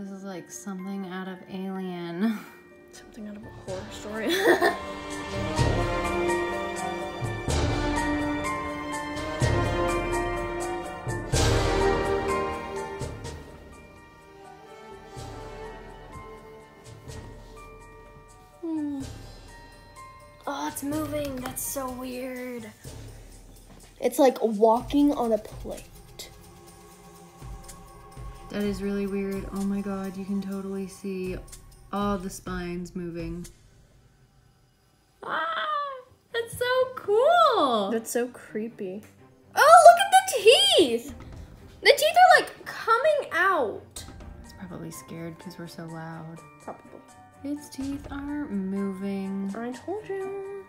This is like something out of Alien. Something out of a horror story. Oh, it's moving. That's so weird. It's like walking on a plate. That is really weird. Oh my god, you can totally see all the spines moving. Ah, that's so cool. That's so creepy. Oh, look at the teeth. The teeth are like coming out. It's probably scared because we're so loud. Probably. Its teeth are moving. I told you.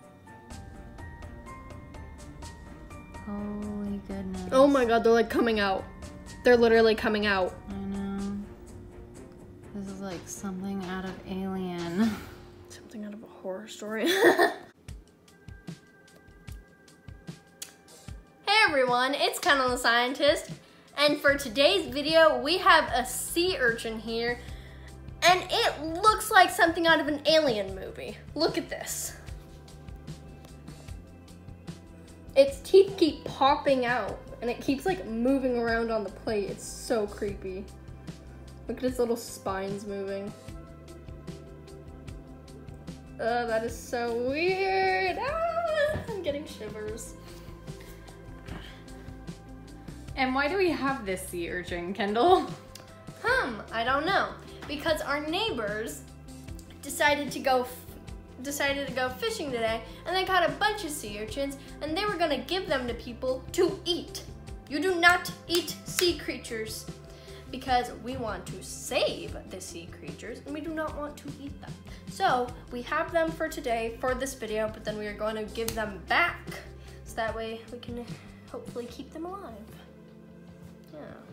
Holy goodness. Oh my god, they're like coming out. They're literally coming out. I know. This is like something out of Alien. Something out of a horror story. Hey everyone, it's Kendall the Scientist. And for today's video, we have a sea urchin here. And it looks like something out of an Alien movie. Look at this. Its teeth keep popping out. And it keeps like moving around on the plate. It's so creepy. Look at its little spines moving. Oh, that is so weird. Ah, I'm getting shivers. And why do we have this sea urchin, Kendall? I don't know. Because our neighbors decided to go fishing today, and they caught a bunch of sea urchins, and they were gonna give them to people to eat. You do not eat sea creatures, because we want to save the sea creatures, and we do not want to eat them. So we have them for today for this video, but then we are going to give them back, so that way we can hopefully keep them alive. Yeah.